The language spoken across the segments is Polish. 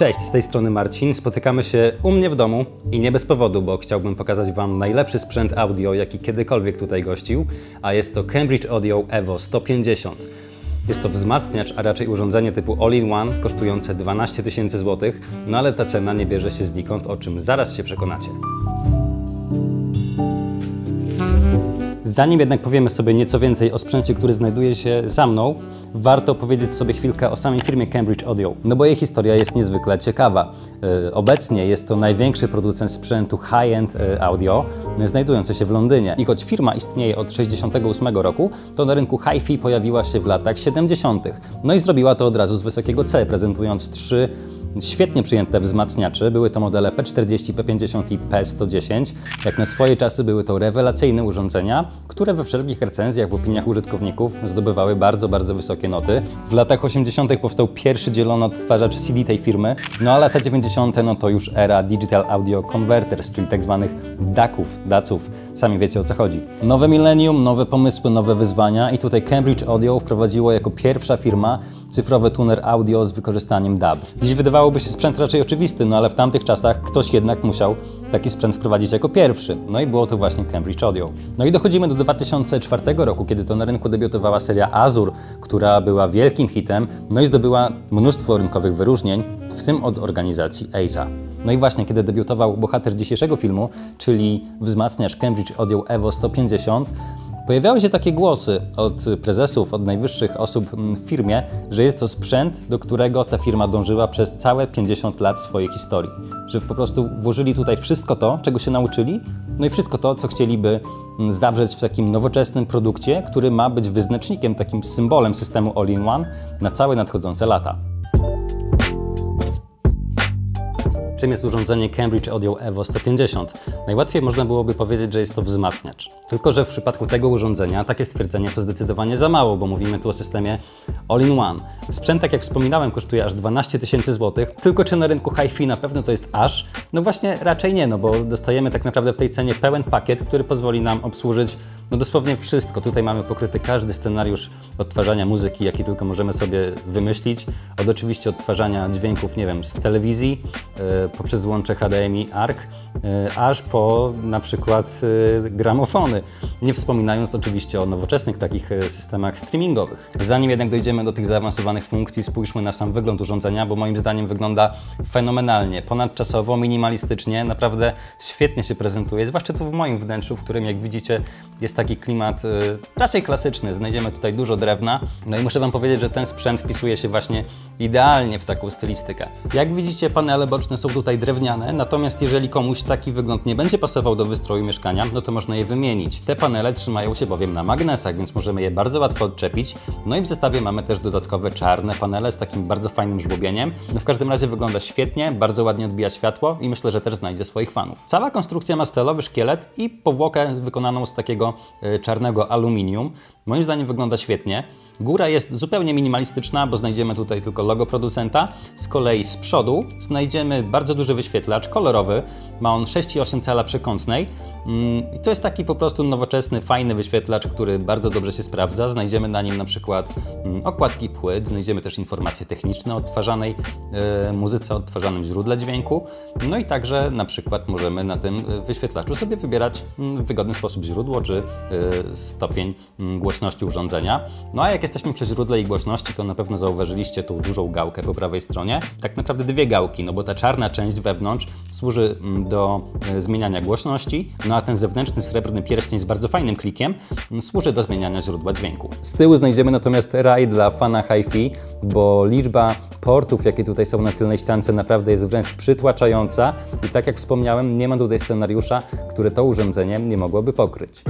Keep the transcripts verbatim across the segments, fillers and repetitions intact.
Cześć, z tej strony Marcin. Spotykamy się u mnie w domu i nie bez powodu, bo chciałbym pokazać Wam najlepszy sprzęt audio, jaki kiedykolwiek tutaj gościł, a jest to Cambridge Audio Evo sto pięćdziesiąt. Jest to wzmacniacz, a raczej urządzenie typu all-in-one kosztujące dwanaście tysięcy złotych, no ale ta cena nie bierze się znikąd, o czym zaraz się przekonacie. Zanim jednak powiemy sobie nieco więcej o sprzęcie, który znajduje się za mną, warto powiedzieć sobie chwilkę o samej firmie Cambridge Audio, no bo jej historia jest niezwykle ciekawa. Yy, obecnie jest to największy producent sprzętu high-end yy, audio, yy, znajdujący się w Londynie. I choć firma istnieje od tysiąc dziewięćset sześćdziesiątego ósmego roku, to na rynku hi-fi pojawiła się w latach siedemdziesiątych. No i zrobiła to od razu z wysokiego C, prezentując trzy świetnie przyjęte wzmacniacze. Były to modele P czterdzieści, P pięćdziesiąt i P sto dziesięć. Jak na swoje czasy były to rewelacyjne urządzenia, które we wszelkich recenzjach, w opiniach użytkowników zdobywały bardzo, bardzo wysokie noty. W latach osiemdziesiątych powstał pierwszy dzielono odtwarzacz C D tej firmy, no a lata dziewięćdziesiąte no to już era Digital Audio Converters, czyli tak zwanych daków, daców. Sami wiecie, o co chodzi. Nowe millennium, nowe pomysły, nowe wyzwania i tutaj Cambridge Audio wprowadziło jako pierwsza firma cyfrowy tuner audio z wykorzystaniem D A B. Dziś wydawałoby się sprzęt raczej oczywisty, no ale w tamtych czasach ktoś jednak musiał taki sprzęt wprowadzić jako pierwszy. No i było to właśnie Cambridge Audio. No i dochodzimy do dwa tysiące czwartego roku, kiedy to na rynku debiutowała seria Azur, która była wielkim hitem, no i zdobyła mnóstwo rynkowych wyróżnień, w tym od organizacji A S A. No i właśnie, kiedy debiutował bohater dzisiejszego filmu, czyli wzmacniacz Cambridge Audio Evo sto pięćdziesiąt, pojawiały się takie głosy od prezesów, od najwyższych osób w firmie, że jest to sprzęt, do którego ta firma dążyła przez całe pięćdziesiąt lat swojej historii. Że po prostu włożyli tutaj wszystko to, czego się nauczyli, no i wszystko to, co chcieliby zawrzeć w takim nowoczesnym produkcie, który ma być wyznacznikiem, takim symbolem systemu all-in-one na całe nadchodzące lata. Czym jest urządzenie Cambridge Audio Evo sto pięćdziesiąt? Najłatwiej można byłoby powiedzieć, że jest to wzmacniacz. Tylko że w przypadku tego urządzenia takie stwierdzenie to zdecydowanie za mało, bo mówimy tu o systemie all-in-one. Sprzęt, tak jak wspominałem, kosztuje aż dwanaście tysięcy złotych. Tylko czy na rynku hi-fi na pewno to jest aż? No właśnie raczej nie, no bo dostajemy tak naprawdę w tej cenie pełen pakiet, który pozwoli nam obsłużyć no dosłownie wszystko. Tutaj mamy pokryty każdy scenariusz odtwarzania muzyki, jaki tylko możemy sobie wymyślić. Od oczywiście odtwarzania dźwięków, nie wiem, z telewizji, yy, poprzez łącze H D M I, A R C, yy, aż po na przykład yy, gramofony. Nie wspominając oczywiście o nowoczesnych takich yy, systemach streamingowych. Zanim jednak dojdziemy do tych zaawansowanych funkcji, spójrzmy na sam wygląd urządzenia, bo moim zdaniem wygląda fenomenalnie, ponadczasowo, minimalistycznie, naprawdę świetnie się prezentuje, zwłaszcza tu w moim wnętrzu, w którym, jak widzicie, jest taki klimat y, raczej klasyczny. Znajdziemy tutaj dużo drewna. No i muszę Wam powiedzieć, że ten sprzęt wpisuje się właśnie idealnie w taką stylistykę. Jak widzicie, panele boczne są tutaj drewniane, natomiast jeżeli komuś taki wygląd nie będzie pasował do wystroju mieszkania, no to można je wymienić. Te panele trzymają się bowiem na magnesach, więc możemy je bardzo łatwo odczepić. No i w zestawie mamy też dodatkowe czarne panele z takim bardzo fajnym żłobieniem. No w każdym razie wygląda świetnie, bardzo ładnie odbija światło i myślę, że też znajdzie swoich fanów. Cała konstrukcja ma stalowy szkielet i powłokę wykonaną z takiego czarnego aluminium. Moim zdaniem wygląda świetnie. Góra jest zupełnie minimalistyczna, bo znajdziemy tutaj tylko logo producenta. Z kolei z przodu znajdziemy bardzo duży wyświetlacz kolorowy. Ma on sześć przecinek osiem cala przekątnej. I to jest taki po prostu nowoczesny, fajny wyświetlacz, który bardzo dobrze się sprawdza. Znajdziemy na nim na przykład okładki płyt, znajdziemy też informacje techniczne o odtwarzanej e, muzyce, o odtwarzanym źródle dźwięku. No i także na przykład możemy na tym wyświetlaczu sobie wybierać w wygodny sposób źródło czy e, stopień głośności urządzenia. No a jak jesteśmy przy źródle i głośności, to na pewno zauważyliście tą dużą gałkę po prawej stronie. Tak naprawdę dwie gałki, no bo ta czarna część wewnątrz służy do e, zmieniania głośności, no a ten zewnętrzny srebrny pierścień z bardzo fajnym klikiem służy do zmieniania źródła dźwięku. Z tyłu znajdziemy natomiast raj dla fana hi-fi, bo liczba portów, jakie tutaj są na tylnej ściance, naprawdę jest wręcz przytłaczająca i tak jak wspomniałem, nie ma tutaj scenariusza, które to urządzenie nie mogłoby pokryć.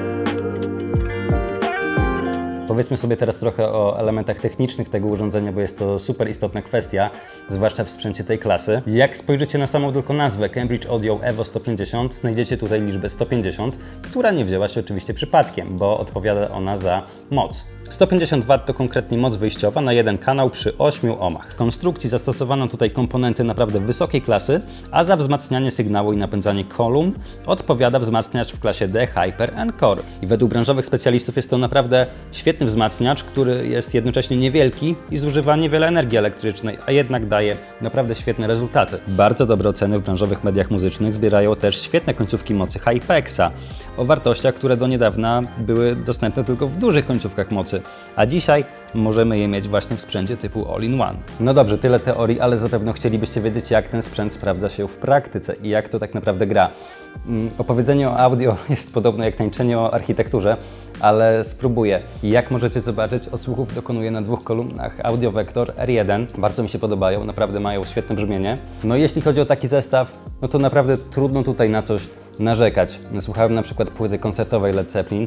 Powiedzmy sobie teraz trochę o elementach technicznych tego urządzenia, bo jest to super istotna kwestia, zwłaszcza w sprzęcie tej klasy. Jak spojrzycie na samą tylko nazwę Cambridge Audio Evo sto pięćdziesiąt, znajdziecie tutaj liczbę sto pięćdziesiąt, która nie wzięła się oczywiście przypadkiem, bo odpowiada ona za moc. sto pięćdziesiąt watów to konkretnie moc wyjściowa na jeden kanał przy ośmiu ohmach. W konstrukcji zastosowano tutaj komponenty naprawdę wysokiej klasy, a za wzmacnianie sygnału i napędzanie kolumn odpowiada wzmacniacz w klasie D Hyper and Core. I według branżowych specjalistów jest to naprawdę świetny wzmacniacz, który jest jednocześnie niewielki i zużywa niewiele energii elektrycznej, a jednak daje naprawdę świetne rezultaty. Bardzo dobre oceny w branżowych mediach muzycznych zbierają też świetne końcówki mocy Hypexa o wartościach, które do niedawna były dostępne tylko w dużych końcówkach mocy, a dzisiaj możemy je mieć właśnie w sprzęcie typu all-in-one. No dobrze, tyle teorii, ale zapewne chcielibyście wiedzieć, jak ten sprzęt sprawdza się w praktyce i jak to tak naprawdę gra. Opowiedzenie o audio jest podobne jak tańczenie o architekturze, ale spróbuję. Jak możecie zobaczyć, odsłuchów dokonuję na dwóch kolumnach Audio Vector R jeden. Bardzo mi się podobają, naprawdę mają świetne brzmienie. No i jeśli chodzi o taki zestaw, no to naprawdę trudno tutaj na coś narzekać. Słuchałem na przykład płyty koncertowej Led Zeppelin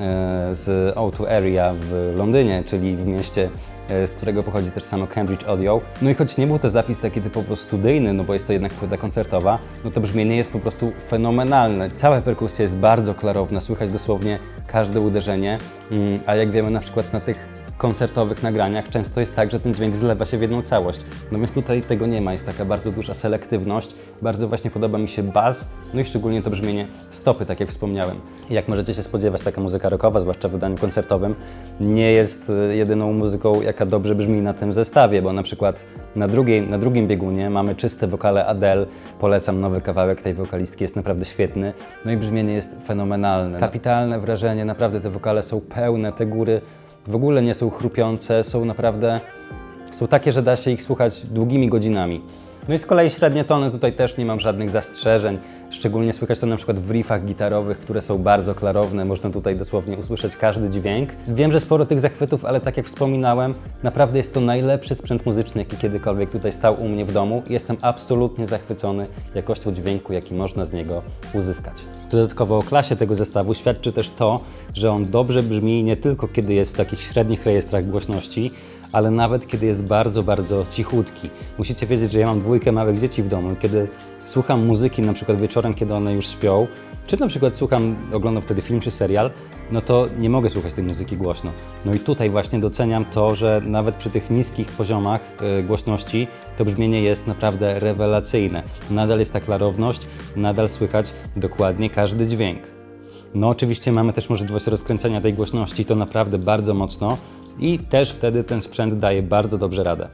z O dwa Area w Londynie, czyli w mieście, z którego pochodzi też samo Cambridge Audio. No i choć nie był to zapis taki typowo studyjny, no bo jest to jednak płyta koncertowa, no to brzmienie jest po prostu fenomenalne. Cała perkusja jest bardzo klarowna, słychać dosłownie każde uderzenie, a jak wiemy na przykład na tych koncertowych nagraniach często jest tak, że ten dźwięk zlewa się w jedną całość. No więc tutaj tego nie ma, jest taka bardzo duża selektywność, bardzo właśnie podoba mi się bas, no i szczególnie to brzmienie stopy, tak jak wspomniałem. Jak możecie się spodziewać, taka muzyka rockowa, zwłaszcza w wydaniu koncertowym, nie jest jedyną muzyką, jaka dobrze brzmi na tym zestawie, bo na przykład na, drugiej, na drugim biegunie mamy czyste wokale Adele, polecam nowy kawałek tej wokalistki, jest naprawdę świetny, no i brzmienie jest fenomenalne. Kapitalne wrażenie, naprawdę te wokale są pełne, te góry w ogóle nie są chrupiące, są naprawdę, są takie, że da się ich słuchać długimi godzinami. No i z kolei średnie tony, tutaj też nie mam żadnych zastrzeżeń, szczególnie słychać to na przykład w riffach gitarowych, które są bardzo klarowne, można tutaj dosłownie usłyszeć każdy dźwięk. Wiem, że sporo tych zachwytów, ale tak jak wspominałem, naprawdę jest to najlepszy sprzęt muzyczny, jaki kiedykolwiek tutaj stał u mnie w domu. Jestem absolutnie zachwycony jakością dźwięku, jaki można z niego uzyskać. Dodatkowo o klasie tego zestawu świadczy też to, że on dobrze brzmi nie tylko kiedy jest w takich średnich rejestrach głośności, ale nawet kiedy jest bardzo, bardzo cichutki. Musicie wiedzieć, że ja mam dwójkę małych dzieci w domu i kiedy słucham muzyki na przykład wieczorem, kiedy one już śpią, czy na przykład słucham, oglądam wtedy film czy serial, no to nie mogę słuchać tej muzyki głośno. No i tutaj właśnie doceniam to, że nawet przy tych niskich poziomach yy, głośności to brzmienie jest naprawdę rewelacyjne. Nadal jest ta klarowność, nadal słychać dokładnie każdy dźwięk. No oczywiście mamy też możliwość rozkręcenia tej głośności, to naprawdę bardzo mocno i też wtedy ten sprzęt daje bardzo dobrze radę.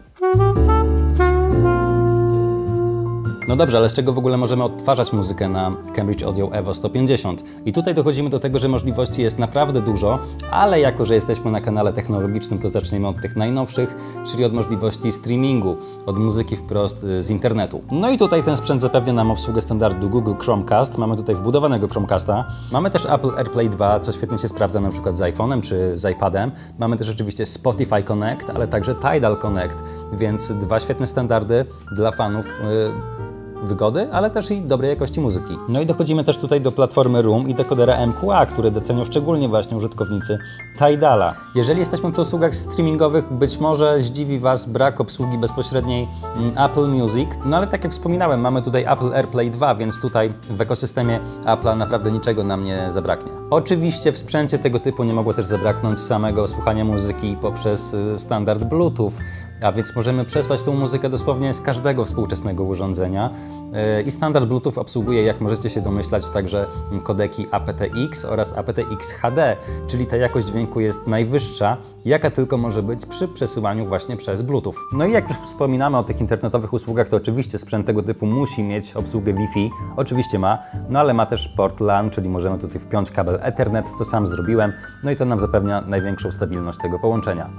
No dobrze, ale z czego w ogóle możemy odtwarzać muzykę na Cambridge Audio Evo sto pięćdziesiąt? I tutaj dochodzimy do tego, że możliwości jest naprawdę dużo, ale jako że jesteśmy na kanale technologicznym, to zaczniemy od tych najnowszych, czyli od możliwości streamingu, od muzyki wprost z internetu. No i tutaj ten sprzęt zapewnia nam obsługę standardu Google Chromecast, mamy tutaj wbudowanego Chromecasta, mamy też Apple AirPlay dwa, co świetnie się sprawdza na przykład z iPhone'em czy z iPadem, mamy też oczywiście Spotify Connect, ale także Tidal Connect, więc dwa świetne standardy dla fanów yy, wygody, ale też i dobrej jakości muzyki. No i dochodzimy też tutaj do platformy Room i dekodera M Q A, które docenią szczególnie właśnie użytkownicy Tidala. Jeżeli jesteśmy przy usługach streamingowych, być może zdziwi Was brak obsługi bezpośredniej Apple Music, no ale tak jak wspominałem, mamy tutaj Apple AirPlay dwa, więc tutaj w ekosystemie Apple'a naprawdę niczego nam nie zabraknie. Oczywiście w sprzęcie tego typu nie mogło też zabraknąć samego słuchania muzyki poprzez standard Bluetooth, a więc możemy przesłać tą muzykę dosłownie z każdego współczesnego urządzenia. I standard Bluetooth obsługuje, jak możecie się domyślać, także kodeki A P T X oraz A P T X H D, czyli ta jakość dźwięku jest najwyższa, jaka tylko może być przy przesyłaniu właśnie przez Bluetooth. No i jak już wspominamy o tych internetowych usługach, to oczywiście sprzęt tego typu musi mieć obsługę Wi-Fi, oczywiście ma, no ale ma też port LAN, czyli możemy tutaj wpiąć kabel Ethernet, to sam zrobiłem, no i to nam zapewnia największą stabilność tego połączenia.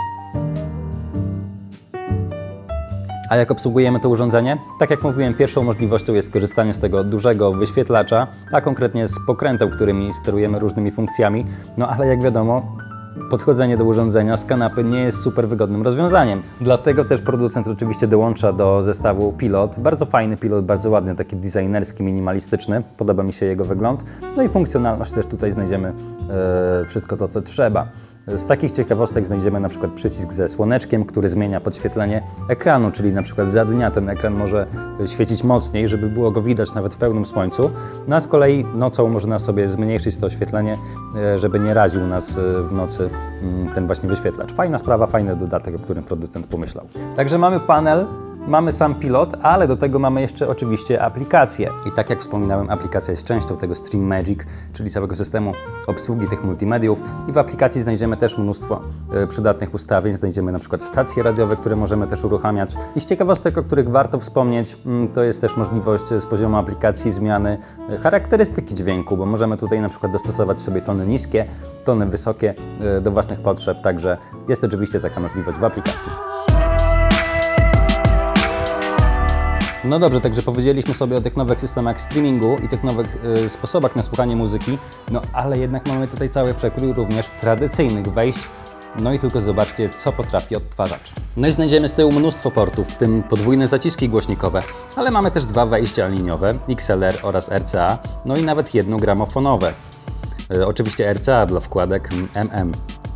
A jak obsługujemy to urządzenie? Tak jak mówiłem, pierwszą możliwością jest korzystanie z tego dużego wyświetlacza, a konkretnie z pokręteł, którymi sterujemy różnymi funkcjami. No ale jak wiadomo, podchodzenie do urządzenia z kanapy nie jest super wygodnym rozwiązaniem. Dlatego też producent oczywiście dołącza do zestawu pilot. Bardzo fajny pilot, bardzo ładny, taki designerski, minimalistyczny. Podoba mi się jego wygląd. No i funkcjonalność też tutaj znajdziemy yy, wszystko to, co trzeba. Z takich ciekawostek znajdziemy na przykład przycisk ze słoneczkiem, który zmienia podświetlenie ekranu, czyli na przykład za dnia ten ekran może świecić mocniej, żeby było go widać nawet w pełnym słońcu, no a z kolei nocą można sobie zmniejszyć to oświetlenie, żeby nie raził nas w nocy ten właśnie wyświetlacz. Fajna sprawa, fajny dodatek, o którym producent pomyślał. Także mamy panel, mamy sam pilot, ale do tego mamy jeszcze oczywiście aplikację. I tak jak wspominałem, aplikacja jest częścią tego Stream Magic, czyli całego systemu obsługi tych multimediów. I w aplikacji znajdziemy też mnóstwo e, przydatnych ustawień. Znajdziemy na przykład stacje radiowe, które możemy też uruchamiać. I z ciekawostek, o których warto wspomnieć, m, to jest też możliwość z poziomu aplikacji zmiany e, charakterystyki dźwięku, bo możemy tutaj na przykład dostosować sobie tony niskie, tony wysokie e, do własnych potrzeb. Także jest oczywiście taka możliwość w aplikacji. No dobrze, także powiedzieliśmy sobie o tych nowych systemach streamingu i tych nowych y, sposobach na słuchanie muzyki, no ale jednak mamy tutaj cały przekrój również tradycyjnych wejść. No i tylko zobaczcie, co potrafi odtwarzacz. No i znajdziemy z tyłu mnóstwo portów, w tym podwójne zaciski głośnikowe, ale mamy też dwa wejścia liniowe, X L R oraz R C A, no i nawet jedno gramofonowe. Y, oczywiście R C A dla wkładek M M.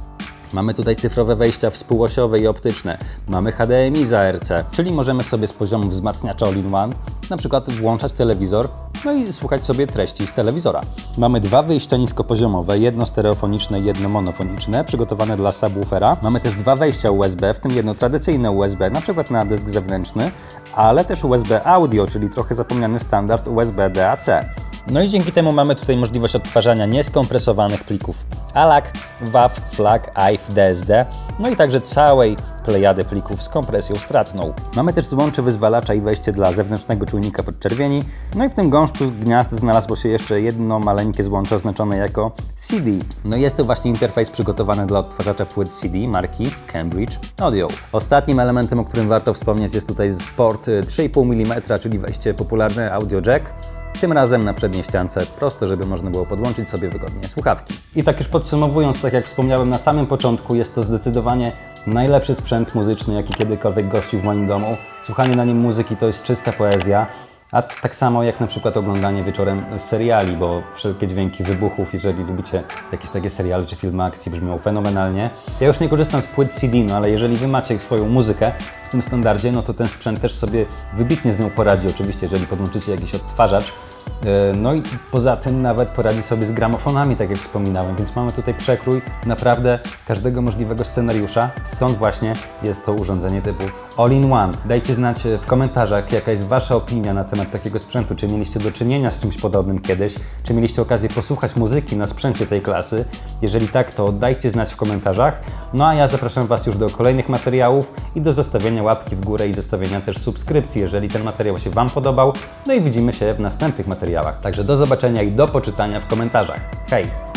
Mamy tutaj cyfrowe wejścia współosiowe i optyczne. Mamy H D M I za R C, czyli możemy sobie z poziomu wzmacniacza all-in-one na przykład włączać telewizor, no i słuchać sobie treści z telewizora. Mamy dwa wyjścia niskopoziomowe, jedno stereofoniczne i jedno monofoniczne, przygotowane dla subwoofera. Mamy też dwa wejścia U S B, w tym jedno tradycyjne U S B, na przykład na dysk zewnętrzny, ale też U S B audio, czyli trochę zapomniany standard U S B D A C. No i dzięki temu mamy tutaj możliwość odtwarzania nieskompresowanych plików A L A C, W A V, FLAC, A I F, D S D, no i także całej plejady plików z kompresją stratną. Mamy też złącze wyzwalacza i wejście dla zewnętrznego czujnika podczerwieni, no i w tym gąszczu gniazd znalazło się jeszcze jedno maleńkie złącze oznaczone jako C D. No i jest to właśnie interfejs przygotowany dla odtwarzacza płyt C D marki Cambridge Audio. Ostatnim elementem, o którym warto wspomnieć, jest tutaj port trzy i pół milimetra, czyli wejście popularny audio jack. Tym razem na przedniej ściance prosto, żeby można było podłączyć sobie wygodnie słuchawki. I tak już podsumowując, tak jak wspomniałem na samym początku, jest to zdecydowanie najlepszy sprzęt muzyczny, jaki kiedykolwiek gościł w moim domu. Słuchanie na nim muzyki to jest czysta poezja, a tak samo jak na przykład oglądanie wieczorem seriali, bo wszelkie dźwięki wybuchów, jeżeli lubicie jakieś takie seriale czy filmy akcji, brzmią fenomenalnie. Ja już nie korzystam z płyt C D, no ale jeżeli wy macie swoją muzykę w tym standardzie, no to ten sprzęt też sobie wybitnie z nią poradzi, oczywiście, jeżeli podłączycie jakiś odtwarzacz. No i poza tym nawet poradzi sobie z gramofonami, tak jak wspominałem, więc mamy tutaj przekrój naprawdę każdego możliwego scenariusza, stąd właśnie jest to urządzenie typu all-in-one. Dajcie znać w komentarzach, jaka jest wasza opinia na temat takiego sprzętu, czy mieliście do czynienia z czymś podobnym kiedyś, czy mieliście okazję posłuchać muzyki na sprzęcie tej klasy. Jeżeli tak, to dajcie znać w komentarzach. No a ja zapraszam was już do kolejnych materiałów i do zostawienia łapki w górę i zostawienia też subskrypcji, jeżeli ten materiał się wam podobał. No i widzimy się w następnych materiałach. Także do zobaczenia i do poczytania w komentarzach. Hej!